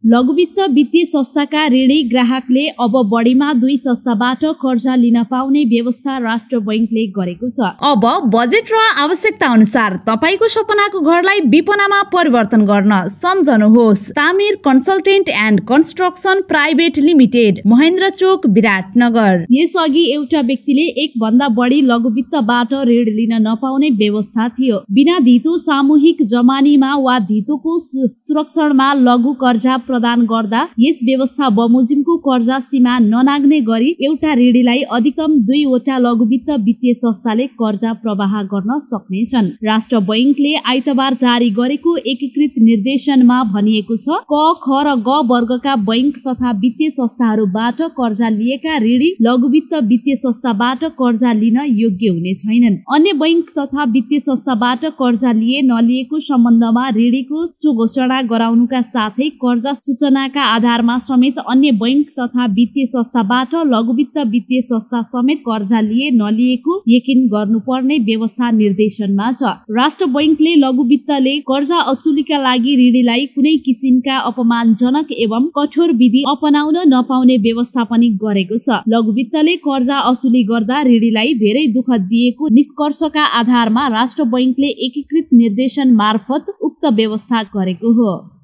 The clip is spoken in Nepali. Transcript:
लघुवित्त वित्तीय संस्थाका ऋणी ग्राहकले अब बढीमा 2 संस्थाबाट कर्जा लिन पाउने व्यवस्था राष्ट्र बैंकले गरेको छ। अब बजेट र आवश्यकता अनुसार तपाईको सपनाको घरलाई विपनामा परिवर्तन गर्न सम्झनुहोस् Tamir consultant and construction private limited, Mahendra Chowk, Biratnagar. यसअघि एउटा व्यक्तिले एक भन्दा बढी लघुवित्तबाट ऋण लिन नपाउने व्यवस्था थियो। बिना धितो सामूहिक जमानीमा वा धितोको सुरक्षणमा लघु कर्जा प्रदान गर्दा यस व्यवस्था बमोजिमको कर्जा सीमा ननाग्ने गरी एउटा ऋणीलाई अधिकतम 2 वटा लघुवित्त वित्तीय संस्थाले कर्जा प्रवाह गर्न सक्नेछन्। राष्ट्र बैंकले आइतबार जारी गरेको एकीकृत निर्देशनमा भनिएको छ, क, ख र ग वर्गका बैंक तथा वित्तीय संस्थाहरूबाट कर्जा लिएका ऋणी लघुवित्त वित्तीय संस्थाबाट कर्जा लिन योग्य हुने छैनन्। अन्य बैंक तथा वित्तीय संस्थाबाट कर्जा लिए नलिएको सम्बन्धमा ऋणीको घोषणा गराउनुका साथै कर्जा सूचनाका आधारमा समेत अन्य बैंक तथा वित्तीय संस्थाबाट लघुवित्त वित्तीय संस्था समेत कर्जा लिए नलिएको यकिन गर्नुपर्ने व्यवस्था निर्देशनमा छ। राष्ट्र बैंकले लघुवित्तले कर्जा असुलीका लागि ऋणीलाई कुनै किसिमका अपमानजनक एवं कठोर विधि अपनाउन नपाउने व्यवस्था पनि गरेको छ। लघुवित्तले कर्जा असुली गर्दा ऋणीलाई धेरै दुःख दिएको निष्कर्षका आधारमा राष्ट्र बैंकले एकीकृत निर्देशन मार्फत उक्त व्यवस्था गरेको हो।